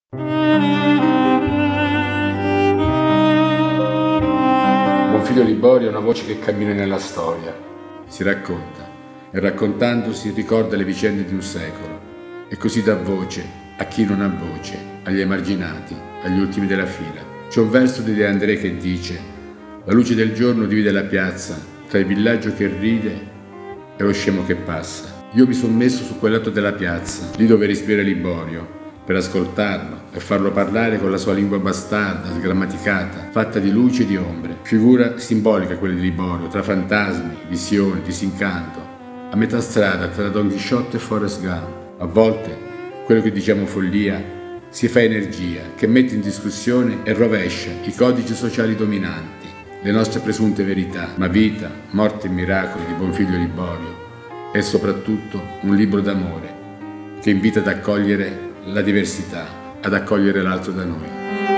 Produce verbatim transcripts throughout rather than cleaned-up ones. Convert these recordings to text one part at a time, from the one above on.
Bonfiglio Liborio è una voce che cammina nella storia, si racconta e raccontandosi ricorda le vicende di un secolo e così dà voce a chi non ha voce, agli emarginati, agli ultimi della fila. C'è un verso di De André che dice: la luce del giorno divide la piazza tra il villaggio che ride e lo scemo che passa. Io mi sono messo su quel lato della piazza, lì dove respira Liborio, per ascoltarlo e farlo parlare con la sua lingua bastarda, sgrammaticata, fatta di luci e di ombre. Figura simbolica quella di Liborio, tra fantasmi, visioni, disincanto, a metà strada tra Don Chisciotte e Forrest Gump. A volte quello che diciamo follia si fa energia che mette in discussione e rovescia i codici sociali dominanti, le nostre presunte verità. Ma Vita, Morte e Miracoli di Bonfiglio Liborio è soprattutto un libro d'amore che invita ad accogliere la diversità, ad accogliere l'altro da noi.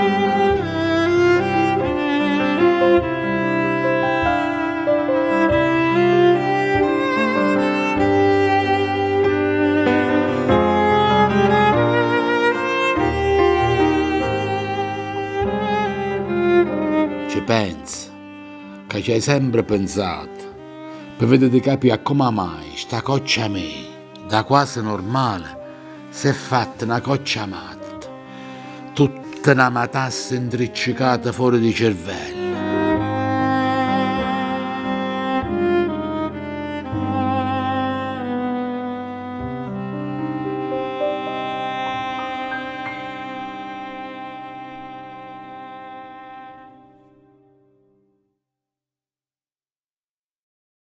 Ci pensa, che ci hai sempre pensato, per vedere capire come mai sta coccia mia, da quasi normale, si è fatta una coccia matta, tutta una matassa intriccicata fuori di cervello.